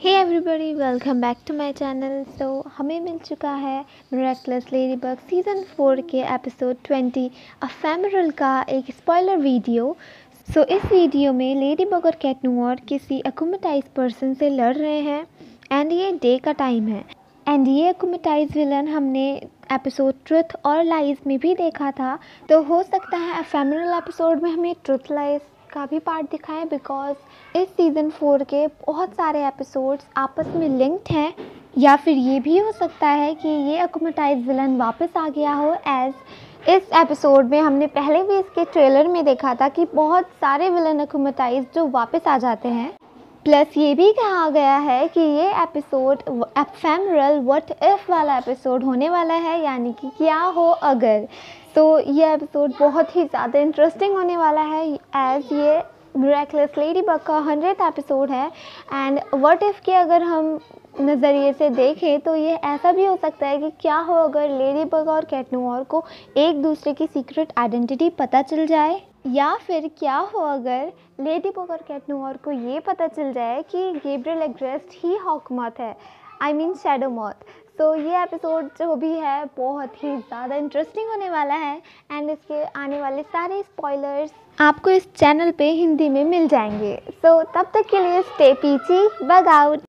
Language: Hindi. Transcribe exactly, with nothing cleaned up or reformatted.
Hey everybody, welcome back to my channel. So हमें मिल चुका है मिरेक्युलस लेडीबग सीज़न फोर के एपिसोड ट्वेंटी एफेमेरल का एक स्पॉइलर वीडियो। सो इस वीडियो में लेडीबग और कैटनूअर किसी अकोमेटाइज पर्सन से लड़ रहे हैं एंड ये डे का टाइम है। एंड ये अकोमेटाइज विलन हमने एपिसोड ट्रुथ और लाइज में भी देखा था, तो हो सकता है एफेमेरल एपिसोड में हमें ट्रुथ लाइज का भी पार्ट दिखाएं, बिकॉज इस सीज़न फोर के बहुत सारे एपिसोड्स आपस में लिंक्ड हैं। या फिर ये भी हो सकता है कि ये अकोमेटाइज विलन वापस आ गया हो, एज इस एपिसोड में हमने पहले भी इसके ट्रेलर में देखा था कि बहुत सारे विलन अकोमेटाइज जो वापस आ जाते हैं। प्लस ये भी कहा गया है कि ये एपिसोड एफेमेरल व्हाट इफ वाला एपिसोड होने वाला है, यानी कि क्या हो अगर। तो ये एपिसोड बहुत ही ज़्यादा इंटरेस्टिंग होने वाला है, एज ये मिरेक्युलस लेडीबग का हंड्रेड एपिसोड है। एंड व्हाट इफ़ के अगर हम नज़रिए से देखें तो ये ऐसा भी हो सकता है कि क्या हो अगर लेडीबग और कैटनूअर को एक दूसरे की सीक्रेट आइडेंटिटी पता चल जाए, या फिर क्या हो अगर लेडीबग और कैटनूअर को ये पता चल जाए कि गैब्रियल एग्रेस्ट ही हॉकमॉथ है, आई मीन शैडो मॉथ। तो ये एपिसोड जो भी है बहुत ही ज़्यादा इंटरेस्टिंग होने वाला है, एंड इसके आने वाले सारे स्पॉयलर्स आपको इस चैनल पे हिंदी में मिल जाएंगे। सो so, तब तक के लिए स्टे पीची, बग आउट।